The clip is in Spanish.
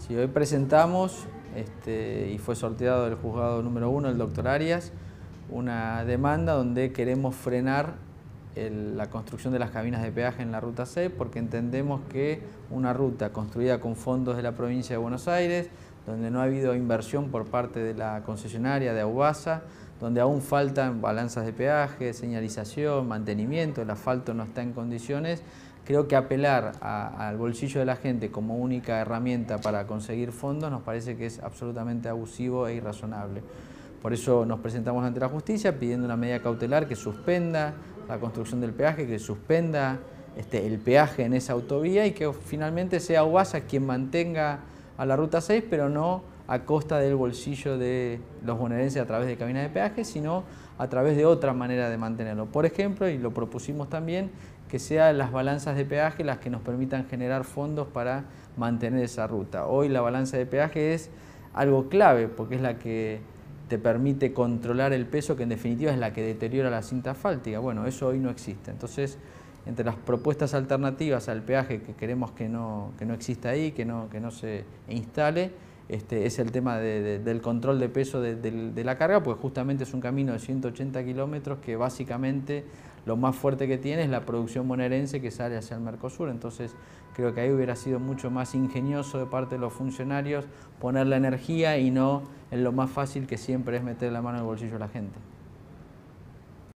Sí, hoy presentamos, y fue sorteado del juzgado número 1, el doctor Arias, una demanda donde queremos frenar la construcción de las cabinas de peaje en la Ruta 6 porque entendemos que una ruta construida con fondos de la provincia de Buenos Aires, donde no ha habido inversión por parte de la concesionaria de Aubasa, donde aún faltan balanzas de peaje, señalización, mantenimiento, el asfalto no está en condiciones. Creo que apelar al bolsillo de la gente como única herramienta para conseguir fondos nos parece que es absolutamente abusivo e irrazonable. Por eso nos presentamos ante la justicia pidiendo una medida cautelar que suspenda la construcción del peaje, que suspenda el peaje en esa autovía y que finalmente sea Aubasa quien mantenga a la Ruta 6, pero no a costa del bolsillo de los bonaerenses a través de cabinas de peaje, sino a través de otra manera de mantenerlo. Por ejemplo, y lo propusimos también, que sean las balanzas de peaje las que nos permitan generar fondos para mantener esa ruta. Hoy la balanza de peaje es algo clave porque es la que te permite controlar el peso, que en definitiva es la que deteriora la cinta asfáltica. Bueno, eso hoy no existe. Entonces, entre las propuestas alternativas al peaje que queremos que no exista ahí, que no se instale, es el tema del control de peso de la carga, pues justamente es un camino de 180 kilómetros que básicamente lo más fuerte que tiene es la producción bonaerense que sale hacia el Mercosur. Entonces creo que ahí hubiera sido mucho más ingenioso de parte de los funcionarios poner la energía y no en lo más fácil que siempre es meter la mano en el bolsillo de la gente.